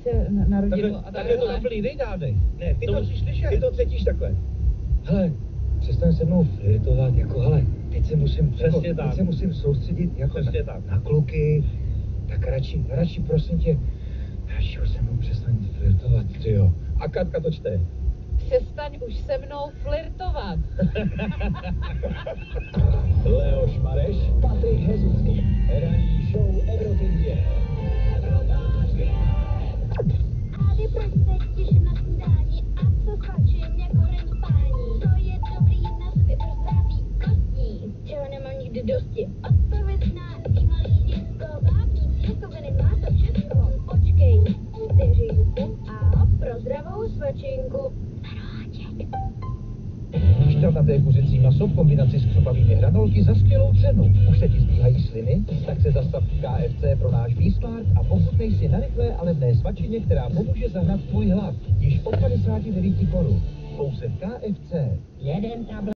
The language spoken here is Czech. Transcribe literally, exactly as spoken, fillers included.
se narodilo. Tak, tak je to na plný nejdádej. Ne, ty to, To musíš slyšet. Ty to cítíš takhle. Hele, přestaň se mnou flirtovat, jako hele, teď se musím, Přesně jako, tak. teď se musím soustředit jako Přesně na, tak. na kluky, tak radši, radši prosím tě, radši už se mnou přestaň flirtovat, ty jo. A Katka to čte. Přestaň už se mnou flirtovat. Leoš Mareš, Patrik Hezucký, ranní show Evropy dvě. A vy proč se těším na snídani a co svačím jako rentání? To je dobrý na sobě pro zdraví kostí, čeho nemám nikdy dosti. Odpověď na malý děcko, vábní pěstoviny, má to všechno. Počkej, vteřinku a pro zdravou svačinku. Šťavnaté kuřecí maso v kombinaci s křupavými hranolky za skvělou cenu. Už se ti zbíhají sliny? Tak se zastav v K F C pro náš výsmart a pochutnej si na rychlé a levné svačině, která pomůže zahnat tvůj hlad. Již od padesáti devíti korun. Pouze v K F C. Jeden tablet.